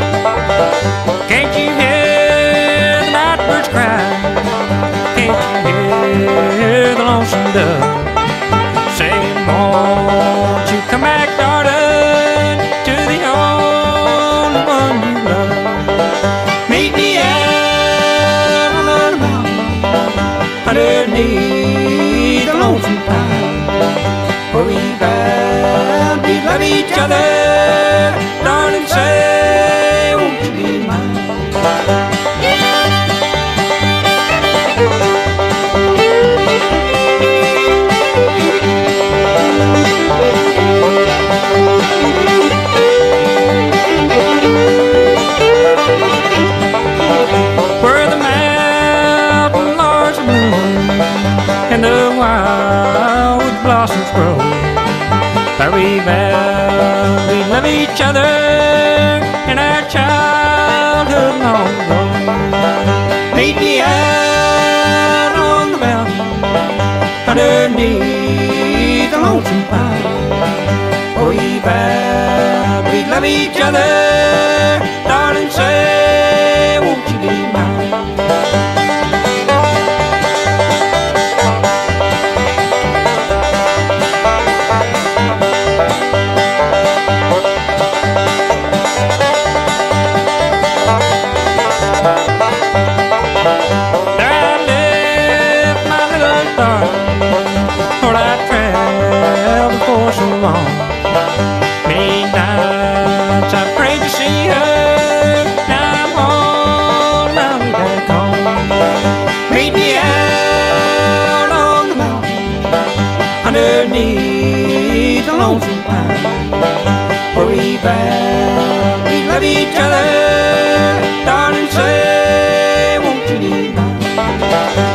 Can't you hear the night birds cry? Can't you hear the lonesome dove saying, won't you come back, darling, to the only one you love? Meet me out on the mountain underneath the lonesome pine, where we vowed we'd love each other. Darling, say, won't you be mine? Where the mountain laurels bloom and the wildwood blossoms grow, where we vow we love each other in our childhood long ago. Meet me out on the mountain underneath the lonesome pine, where we vow we love each other. Darling, say, won't you be mine? Nights I prayed to see her, now I'm on my way back home. Meet me out on the mountain underneath the lonesome pine, where we vow we love each other. Darling, say, won't you be mine?